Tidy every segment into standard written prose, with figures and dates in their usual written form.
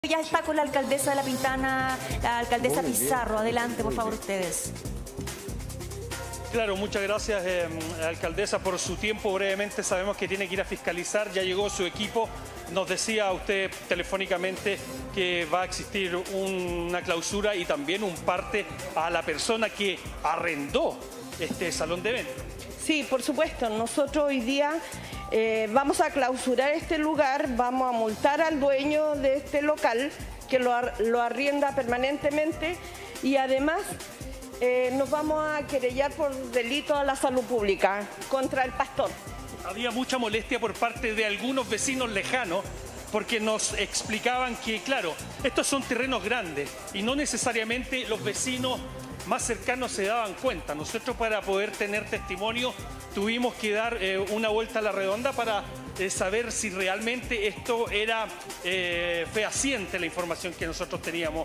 Ya está con la alcaldesa de La Pintana, la alcaldesa Pizarro. Adelante, por favor, ustedes. Claro, muchas gracias, alcaldesa, por su tiempo. Brevemente, sabemos que tiene que ir a fiscalizar. Ya llegó su equipo. Nos decía usted telefónicamente que va a existir una clausura y también un parte a la persona que arrendó este salón de eventos. Sí, por supuesto. Nosotros hoy día vamos a clausurar este lugar, vamos a multar al dueño de este local que lo arrienda permanentemente y además nos vamos a querellar por delito a la salud pública contra el pastor. Había mucha molestia por parte de algunos vecinos lejanos porque nos explicaban que, claro, estos son terrenos grandes y no necesariamente los vecinos más cercanos se daban cuenta. Nosotros, para poder tener testimonio, tuvimos que dar una vuelta a la redonda para saber si realmente esto era fehaciente, la información que nosotros teníamos.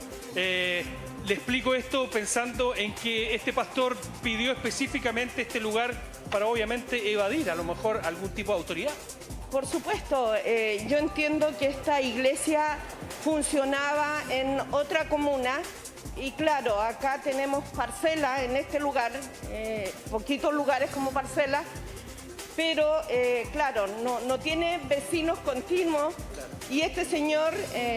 Le explico esto pensando en que este pastor pidió específicamente este lugar para obviamente evadir a lo mejor algún tipo de autoridad. Por supuesto, yo entiendo que esta iglesia funcionaba en otra comuna y claro, acá tenemos parcelas en este lugar, poquitos lugares como parcelas, pero claro, no tiene vecinos continuos y este señor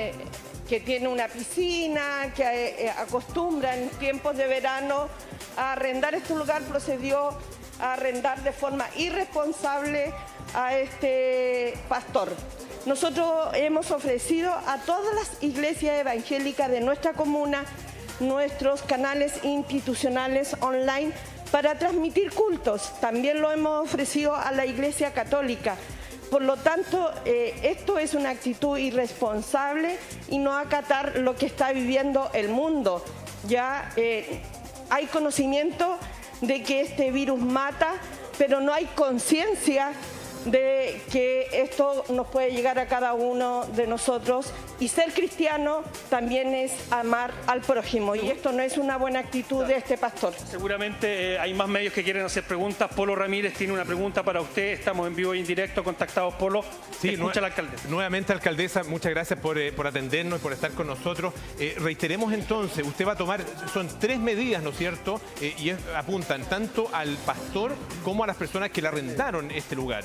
que tiene una piscina, que acostumbra en tiempos de verano a arrendar este lugar, procedió a arrendar de forma irresponsable a este pastor. Nosotros hemos ofrecido a todas las iglesias evangélicas de nuestra comuna nuestros canales institucionales online para transmitir cultos. También lo hemos ofrecido a la Iglesia Católica. Por lo tanto, esto es una actitud irresponsable y no acatar lo que está viviendo el mundo. Ya hay conocimiento de que este virus mata, pero no hay conciencia de que esto nos puede llegar a cada uno de nosotros y ser cristiano también es amar al prójimo y esto no es una buena actitud de este pastor. Seguramente hay más medios que quieren hacer preguntas. Polo Ramírez tiene una pregunta para usted. Estamos en vivo e indirecto, contactados. Polo, sí, escucha a la alcaldesa. Nuevamente, alcaldesa, muchas gracias por atendernos y por estar con nosotros. Reiteremos entonces, usted va a tomar, son 3 medidas, ¿no es cierto? Y apuntan tanto al pastor como a las personas que le arrendaron este lugar.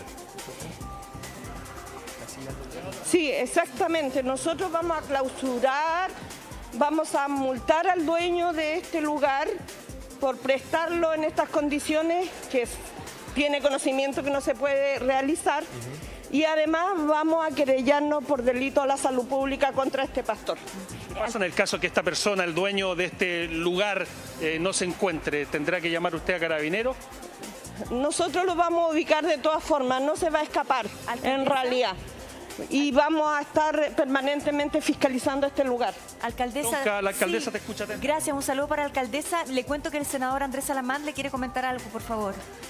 Sí, exactamente. Nosotros vamos a clausurar, vamos a multar al dueño de este lugar por prestarlo en estas condiciones que tiene conocimiento que no se puede realizar y además vamos a querellarnos por delito a la salud pública contra este pastor. ¿Qué pasa en el caso que esta persona, el dueño de este lugar, no se encuentre? ¿Tendrá que llamar usted a Carabineros? Nosotros lo vamos a ubicar de todas formas, no se va a escapar en realidad. Y vamos a estar permanentemente fiscalizando este lugar. Alcaldesa, la alcaldesa sí, te escucha. Gracias, un saludo para la alcaldesa. Le cuento que el senador Andrés Salamán le quiere comentar algo, por favor.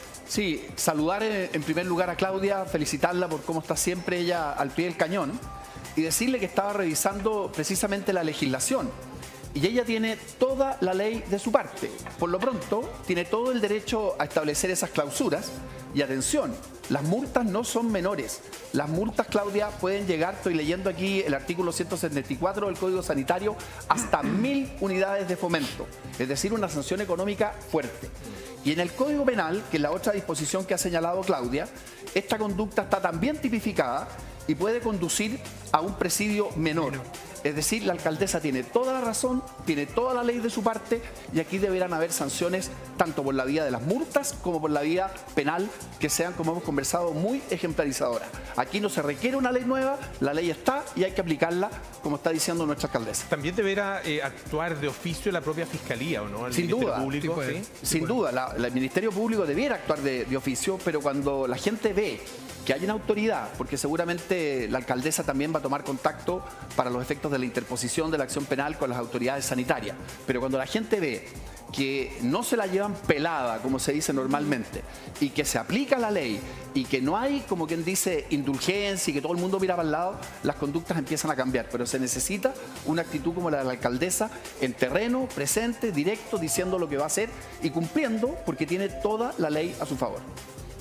Sí, saludar en primer lugar a Claudia, felicitarla por cómo está siempre ella al pie del cañón y decirle que estaba revisando precisamente la legislación. Y ella tiene toda la ley de su parte. Por lo pronto, tiene todo el derecho a establecer esas clausuras. Y atención, las multas no son menores. Las multas, Claudia, pueden llegar, estoy leyendo aquí el artículo 174 del Código Sanitario, hasta 1000 unidades de fomento. Es decir, una sanción económica fuerte. Y en el Código Penal, que es la otra disposición que ha señalado Claudia, esta conducta está también tipificada y puede conducir a un presidio menor. Es decir, la alcaldesa tiene toda la razón, tiene toda la ley de su parte y aquí deberán haber sanciones tanto por la vía de las multas como por la vía penal que sean, como hemos conversado, muy ejemplarizadoras. Aquí no se requiere una ley nueva, la ley está y hay que aplicarla, como está diciendo nuestra alcaldesa. También deberá actuar de oficio la propia Fiscalía, ¿o no? Sin duda, público, ¿sí? Sin duda, el Ministerio Público debiera actuar de oficio, pero cuando la gente ve que hay una autoridad, porque seguramente la alcaldesa también va a tomar contacto para los efectos de la interposición de la acción penal con las autoridades sanitarias, pero cuando la gente ve que no se la llevan pelada, como se dice normalmente, y que se aplica la ley y que no hay, como quien dice, indulgencia y que todo el mundo mira para el lado, las conductas empiezan a cambiar. Pero se necesita una actitud como la de la alcaldesa en terreno, presente, directo, diciendo lo que va a hacer y cumpliendo porque tiene toda la ley a su favor.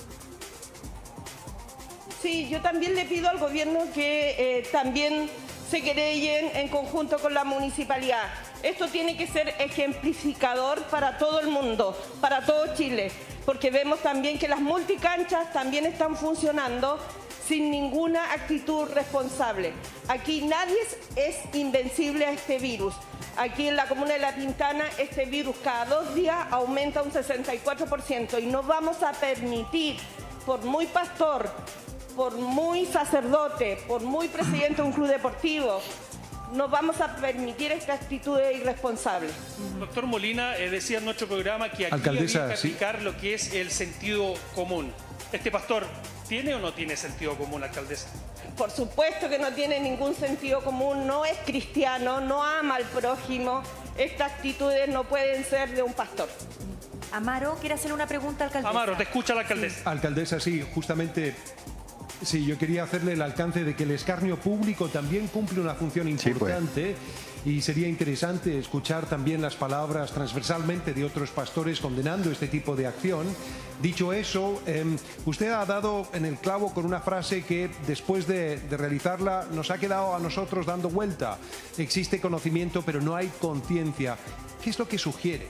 Sí, yo también le pido al gobierno que también se querellen en conjunto con la municipalidad. Esto tiene que ser ejemplificador para todo el mundo, para todo Chile, porque vemos también que las multicanchas también están funcionando sin ninguna actitud responsable. Aquí nadie es invencible a este virus. Aquí en la comuna de La Pintana este virus cada 2 días aumenta un 64% y no vamos a permitir, por muy pastor, por muy sacerdote, por muy presidente de un club deportivo, no vamos a permitir esta actitud irresponsable. Doctor Molina decía en nuestro programa que aquí Alcaldesa, había que aplicar lo que es el sentido común. ¿Este pastor tiene o no tiene sentido común, alcaldesa? Por supuesto que no tiene ningún sentido común, no es cristiano, no ama al prójimo. Estas actitudes no pueden ser de un pastor. Amaro, ¿quiere hacer una pregunta, alcaldesa? Amaro, te escucha la alcaldesa. Sí. Alcaldesa, sí, justamente... Sí, yo quería hacerle el alcance de que el escarnio público también cumple una función importante y sería interesante escuchar también las palabras transversalmente de otros pastores condenando este tipo de acción. Dicho eso, usted ha dado en el clavo con una frase que después de realizarla nos ha quedado a nosotros dando vuelta. Existe conocimiento pero no hay conciencia. ¿Qué es lo que sugiere?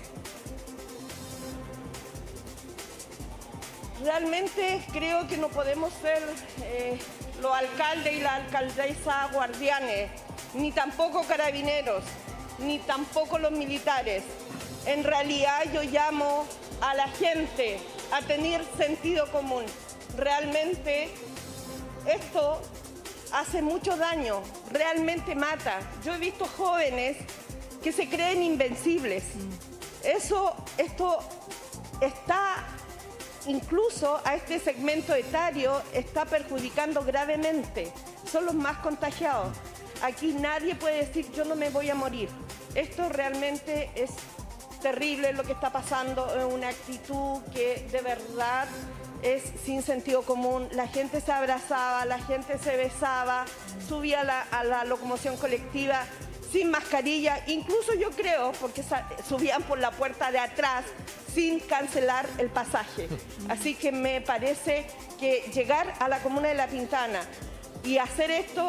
Realmente creo que no podemos ser los alcaldes y la alcaldesa guardianes, ni tampoco carabineros, ni tampoco los militares. En realidad yo llamo a la gente a tener sentido común. Realmente esto hace mucho daño, realmente mata. Yo he visto jóvenes que se creen invencibles. Esto está... Incluso a este segmento etario está perjudicando gravemente. Son los más contagiados. Aquí nadie puede decir yo no me voy a morir. Esto realmente es terrible lo que está pasando. Es una actitud que de verdad es sin sentido común. La gente se abrazaba, la gente se besaba, subía a la locomoción colectiva sin mascarilla. Incluso yo creo, porque subían por la puerta de atrás, sin cancelar el pasaje. Así que me parece que llegar a la comuna de La Pintana y hacer esto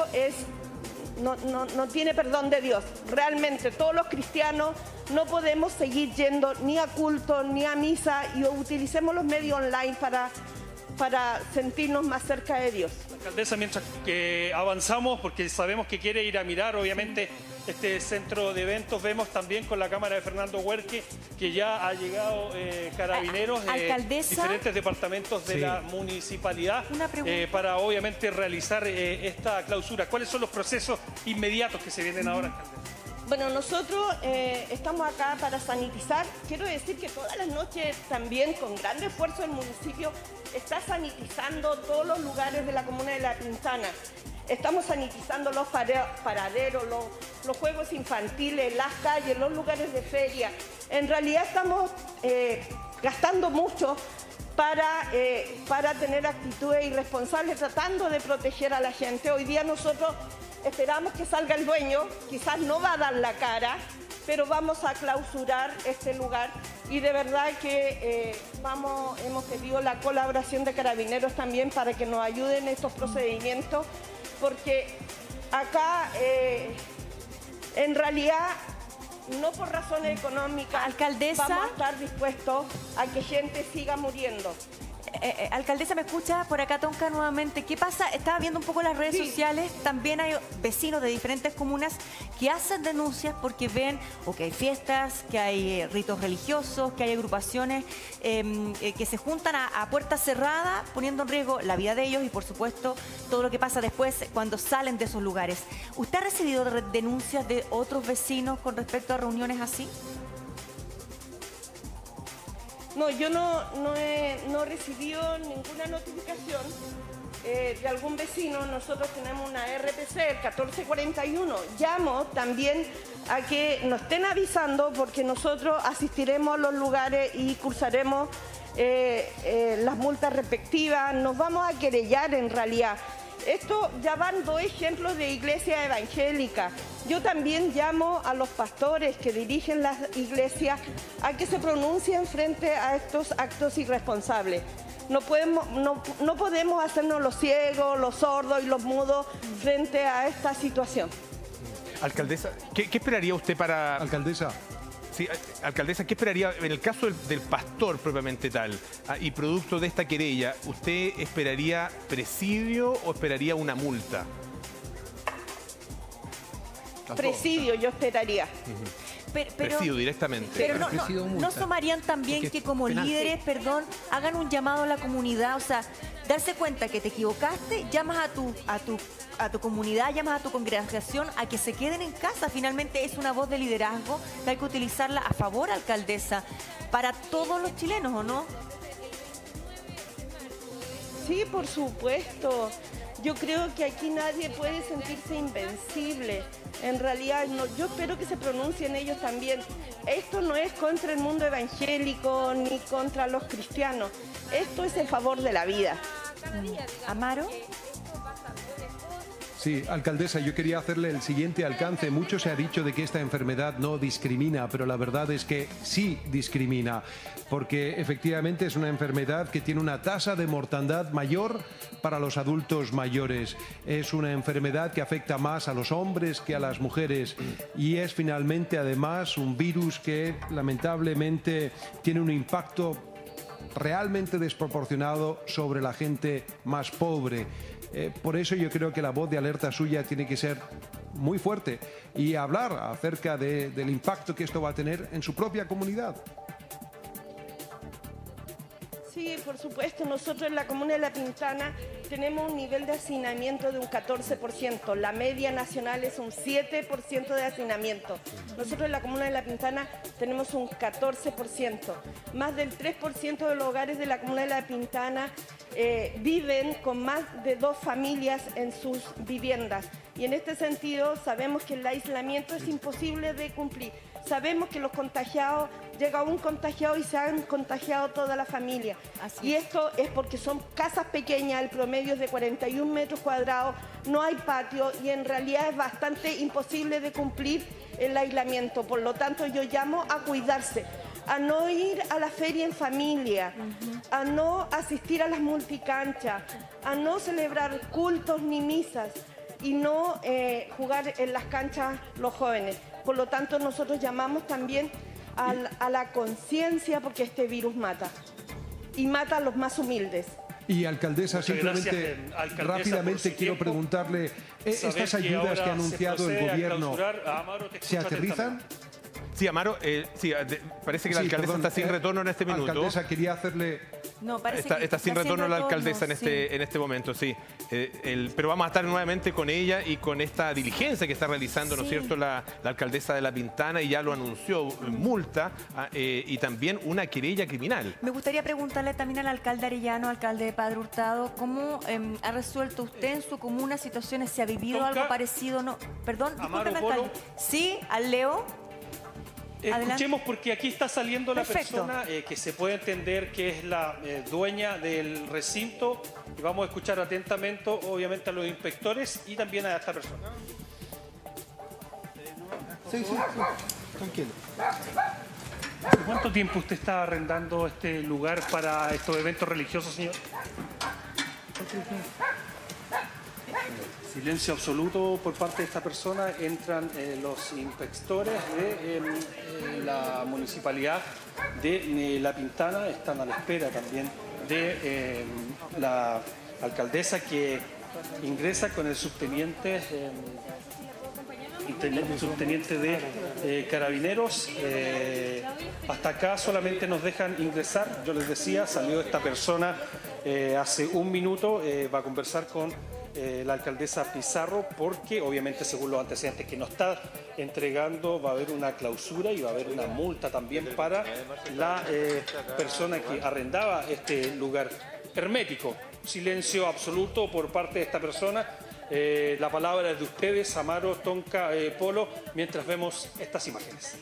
no tiene perdón de Dios. Realmente todos los cristianos no podemos seguir yendo ni a culto ni a misa y utilicemos los medios online para sentirnos más cerca de Dios. Alcaldesa, mientras que avanzamos, porque sabemos que quiere ir a mirar, obviamente, este centro de eventos, vemos también con la cámara de Fernando Huerque que ya ha llegado carabineros de diferentes departamentos de la municipalidad para obviamente realizar esta clausura. ¿Cuáles son los procesos inmediatos que se vienen ahora, alcaldesa? Bueno, nosotros estamos acá para sanitizar. Quiero decir que todas las noches también, con gran esfuerzo, el municipio está sanitizando todos los lugares de la comuna de La Pintana. Estamos sanitizando los paraderos, los juegos infantiles, las calles, los lugares de feria. En realidad estamos gastando mucho para tener actitudes irresponsables, tratando de proteger a la gente. Hoy día nosotros esperamos que salga el dueño, quizás no va a dar la cara, pero vamos a clausurar este lugar y de verdad que hemos pedido la colaboración de Carabineros también para que nos ayuden en estos procedimientos, porque acá en realidad no por razones económicas, alcaldesa, vamos a estar dispuestos a que gente siga muriendo. Alcaldesa, ¿me escucha? Por acá Tonka nuevamente. ¿Qué pasa? Estaba viendo un poco las redes sociales. También hay vecinos de diferentes comunas que hacen denuncias porque ven que hay fiestas, que hay ritos religiosos, que hay agrupaciones que se juntan a puerta cerrada, poniendo en riesgo la vida de ellos y, por supuesto, todo lo que pasa después cuando salen de esos lugares. ¿Usted ha recibido denuncias de otros vecinos con respecto a reuniones así? No, yo no he recibido ninguna notificación de algún vecino. Nosotros tenemos una RPC, el 1441. Llamo también a que nos estén avisando porque nosotros asistiremos a los lugares y cursaremos las multas respectivas. Nos vamos a querellar en realidad. Esto ya van 2 ejemplos de iglesias evangélicas. Yo también llamo a los pastores que dirigen las iglesias a que se pronuncien frente a estos actos irresponsables. No podemos hacernos los ciegos, los sordos y los mudos frente a esta situación. Alcaldesa, ¿qué esperaría usted para...? Alcaldesa. Sí, alcaldesa, ¿qué esperaría en el caso del pastor propiamente tal y producto de esta querella? ¿Usted esperaría presidio o esperaría una multa? Presidio, yo esperaría. Presidio directamente. Pero no tomarían también que como líderes, hagan un llamado a la comunidad, o sea, darse cuenta que te equivocaste, llamas a tu comunidad, llamas a tu congregación a que se queden en casa. Finalmente es una voz de liderazgo que hay que utilizarla a favor, alcaldesa, para todos los chilenos, ¿o no? Sí, por supuesto. Yo creo que aquí nadie puede sentirse invencible. En realidad, yo espero que se pronuncien ellos también. Esto no es contra el mundo evangélico ni contra los cristianos. Esto es en favor de la vida. Amaro. Sí, alcaldesa, yo quería hacerle el siguiente alcance. Mucho se ha dicho de que esta enfermedad no discrimina, pero la verdad es que sí discrimina, porque efectivamente es una enfermedad que tiene una tasa de mortandad mayor para los adultos mayores. Es una enfermedad que afecta más a los hombres que a las mujeres y es finalmente además un virus que lamentablemente tiene un impacto realmente desproporcionado sobre la gente más pobre. Por eso yo creo que la voz de alerta suya tiene que ser muy fuerte y hablar acerca del impacto que esto va a tener en su propia comunidad. Sí, por supuesto. Nosotros en la comuna de La Pintana tenemos un nivel de hacinamiento de un 14%. La media nacional es un 7% de hacinamiento. Nosotros en la comuna de La Pintana tenemos un 14%. Más del 3% de los hogares de la comuna de La Pintana viven con más de 2 familias en sus viviendas. Y en este sentido sabemos que el aislamiento es imposible de cumplir. Sabemos que los contagiados, llega un contagiado y se han contagiado toda la familia. Y esto es porque son casas pequeñas, el promedio es de 41 metros cuadrados, no hay patio y en realidad es bastante imposible de cumplir el aislamiento. Por lo tanto, yo llamo a cuidarse, a no ir a la feria en familia, a no asistir a las multicanchas, a no celebrar cultos ni misas y no jugar en las canchas los jóvenes. Por lo tanto, nosotros llamamos también a la conciencia porque este virus mata. Y mata a los más humildes. Y alcaldesa, simplemente rápidamente quiero preguntarle, ¿estas ayudas que ha anunciado el gobierno se aterrizan? Sí, Amaro, parece que la alcaldesa está sin retorno en este minuto. Alcaldesa, quería hacerle... No, está sin retorno la alcaldesa en este momento, sí. Pero vamos a estar nuevamente con ella y con esta diligencia que está realizando, ¿no es cierto?, la alcaldesa de La Pintana, y ya lo anunció, multa y también una querella criminal. Me gustaría preguntarle también al alcalde Arellano, alcalde de Padre Hurtado, ¿cómo ha resuelto usted en su comuna situaciones? ¿Se ha vivido algo parecido? No, perdón, discúlpeme, alcalde. Sí, al Leo. Escuchemos, porque aquí está saliendo la persona que se puede entender que es la dueña del recinto, y vamos a escuchar atentamente, obviamente, a los inspectores y también a esta persona. Sí, tranquilo. ¿Cuánto tiempo usted está arrendando este lugar para estos eventos religiosos, señor? Silencio absoluto por parte de esta persona. Entran los inspectores de la municipalidad de La Pintana. Están a la espera también de la alcaldesa, que ingresa con el subteniente de Carabineros. Hasta acá solamente nos dejan ingresar. Yo les decía, salió esta persona hace un minuto, va a conversar con la alcaldesa Pizarro, porque obviamente, según los antecedentes que nos está entregando, va a haber una clausura y va a haber una multa también para la persona que arrendaba este lugar hermético. Silencio absoluto por parte de esta persona. La palabra es de ustedes, Amaro, Tonka, Polo, mientras vemos estas imágenes.